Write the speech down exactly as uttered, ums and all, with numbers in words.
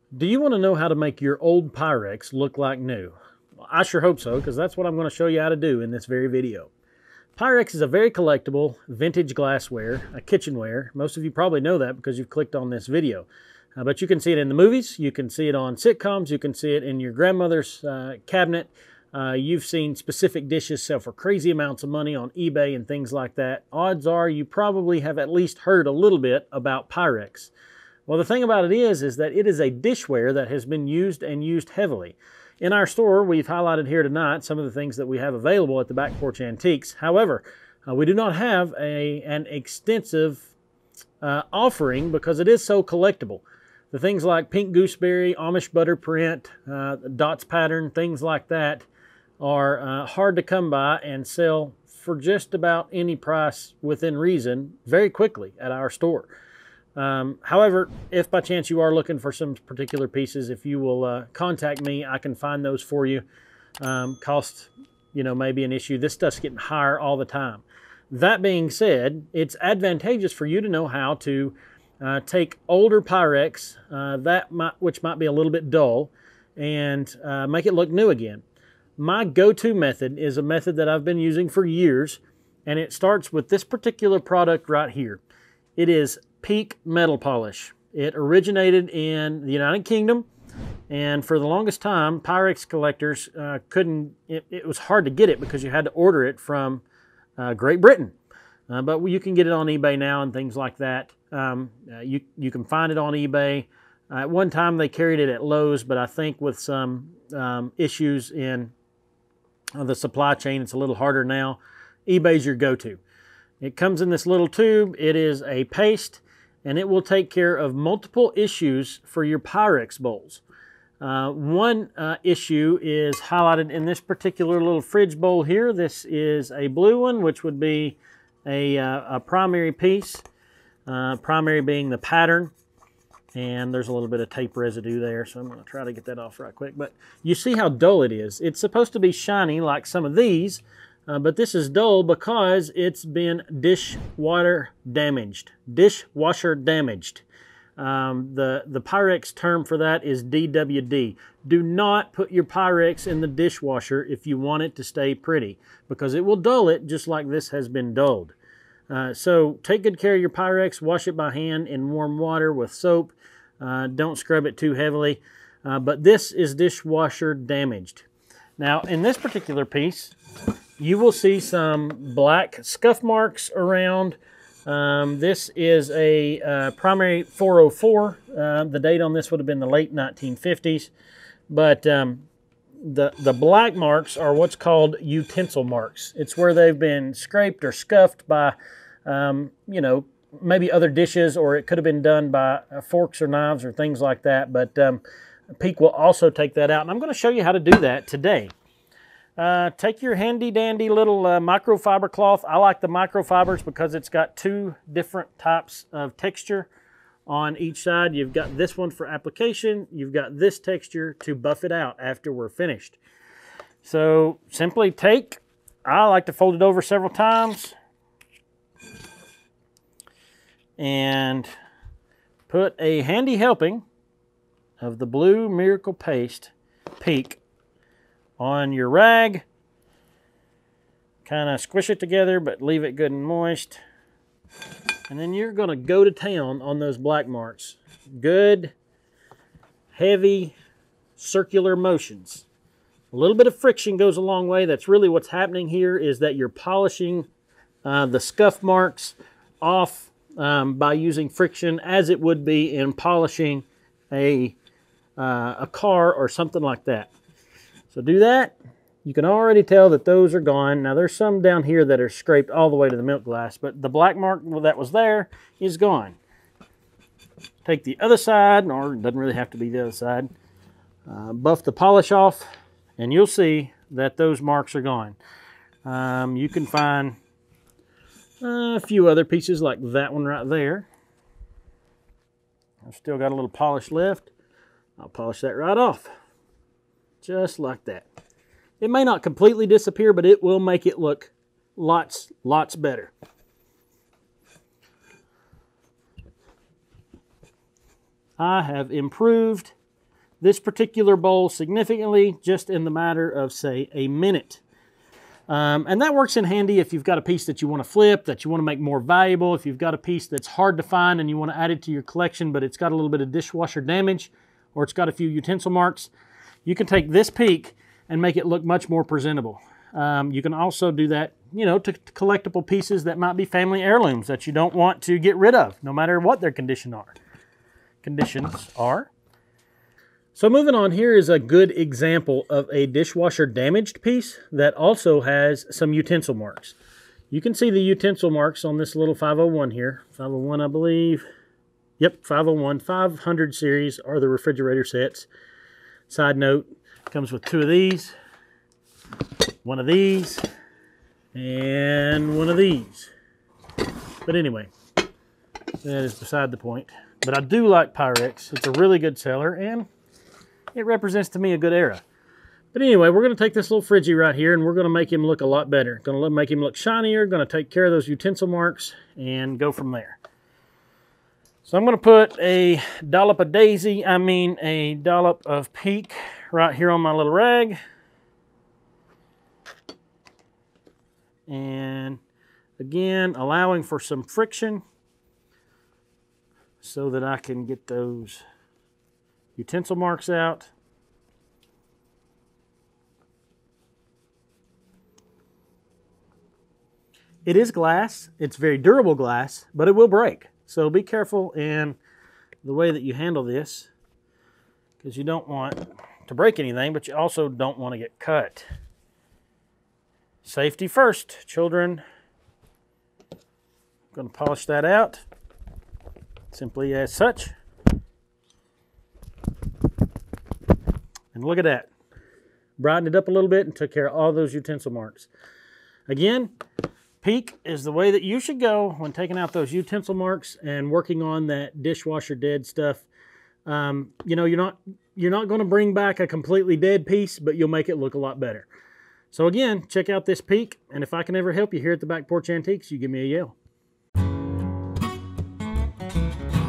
Do you want to know how to make your old Pyrex look like new? Well, I sure hope so, because that's what I'm going to show you how to do in this very video. Pyrex is a very collectible vintage glassware, a kitchenware. Most of you probably know that because you've clicked on this video. Uh, but you can see it in the movies, you can see it on sitcoms, you can see it in your grandmother's uh, cabinet. Uh, you've seen specific dishes sell for crazy amounts of money on eBay and things like that. Odds are you probably have at least heard a little bit about Pyrex. Well, the thing about it is, is that it is a dishware that has been used and used heavily. In our store, we've highlighted here tonight some of the things that we have available at the Back Porch Antiques. However, uh, we do not have a, an extensive uh, offering because it is so collectible. The things like pink gooseberry, Amish butter print, uh, dots pattern, things like that are uh, hard to come by and sell for just about any price within reason very quickly at our store. Um, however, if by chance you are looking for some particular pieces, if you will uh, contact me, I can find those for you. Um, cost, you know, may be an issue. This stuff's getting higher all the time. That being said, it's advantageous for you to know how to uh, take older Pyrex, uh, that might, which might be a little bit dull, and uh, make it look new again. My go-to method is a method that I've been using for years, and it starts with this particular product right here. It is Peak metal polish. It originated in the United Kingdom, and for the longest time Pyrex collectors uh, couldn't, it, it was hard to get it because you had to order it from uh, Great Britain. Uh, but you can get it on eBay now and things like that. Um, uh, you, you can find it on eBay. Uh, at one time they carried it at Lowe's, but I think with some um, issues in uh, the supply chain, it's a little harder now. eBay's your go-to. It comes in this little tube. It is a paste, and it will take care of multiple issues for your Pyrex bowls. Uh, one uh, issue is highlighted in this particular little fridge bowl here. This is a blue one, which would be a, uh, a primary piece, uh, primary being the pattern. And there's a little bit of tape residue there, so I'm going to try to get that off right quick. But you see how dull it is. It's supposed to be shiny like some of these, Uh, but this is dull because it's been dishwater damaged. Dishwasher damaged. Um, the, the Pyrex term for that is D W D. Do not put your Pyrex in the dishwasher if you want it to stay pretty, because it will dull it just like this has been dulled. Uh, so take good care of your Pyrex. Wash it by hand in warm water with soap. Uh, don't scrub it too heavily. Uh, but this is dishwasher damaged. Now, in this particular piece, you will see some black scuff marks around. Um, this is a uh, primary four oh four. Uh, the date on this would have been the late nineteen fifties. But um, the, the black marks are what's called utensil marks. It's where they've been scraped or scuffed by, um, you know, maybe other dishes, or it could have been done by uh, forks or knives or things like that. But um, Peak will also take that out. And I'm going to show you how to do that today. Uh, take your handy dandy little uh, microfiber cloth. I like the microfibers because it's got two different types of texture on each side. You've got this one for application. You've got this texture to buff it out after we're finished. So simply take, I like to fold it over several times and put a handy helping of the Blue Miracle Paste Peak on your rag. Kind of squish it together, but leave it good and moist. And then you're going to go to town on those black marks. Good, heavy, circular motions. A little bit of friction goes a long way. That's really what's happening here, is that you're polishing uh, the scuff marks off um, by using friction, as it would be in polishing a, uh, a car or something like that. So do that. You can already tell that those are gone. Now there's some down here that are scraped all the way to the milk glass, but the black mark that was there is gone. Take the other side, or it doesn't really have to be the other side. Uh, buff the polish off, and you'll see that those marks are gone. Um, you can find uh, a few other pieces like that one right there. I've still got a little polish left. I'll polish that right off. Just like that. It may not completely disappear, but it will make it look lots, lots better. I have improved this particular bowl significantly just in the matter of, say, a minute. Um, and that works in handy if you've got a piece that you want to flip, that you want to make more valuable, if you've got a piece that's hard to find and you want to add it to your collection, but it's got a little bit of dishwasher damage, or it's got a few utensil marks. You can take this peak and make it look much more presentable. Um, you can also do that, you know, to, to collectible pieces that might be family heirlooms that you don't want to get rid of, no matter what their condition are. conditions are. So moving on, here is a good example of a dishwasher damaged piece that also has some utensil marks. You can see the utensil marks on this little five oh one here. five oh one, I believe. Yep, five oh one. five hundred series are the refrigerator sets. Side note, comes with two of these, one of these, and one of these. But anyway, that is beside the point. But I do like Pyrex. It's a really good seller, and it represents to me a good era. But anyway, we're going to take this little Friggy right here, and we're going to make him look a lot better. Going to make him look shinier, going to take care of those utensil marks, and go from there. So I'm going to put a dollop of daisy, I mean a dollop of peak right here on my little rag. And again, allowing for some friction so that I can get those utensil marks out. It is glass. It's very durable glass, but it will break. So be careful in the way that you handle this, because you don't want to break anything, but you also don't want to get cut. Safety first, children. I'm going to polish that out simply as such. And look at that. Brightened it up a little bit and took care of all those utensil marks. Again, peak is the way that you should go when taking out those utensil marks and working on that dishwasher dead stuff. Um, you know, you're not you're not going to bring back a completely dead piece, but you'll make it look a lot better. So again, check out this peak, and if I can ever help you here at the Back Porch Antiques, you give me a yell.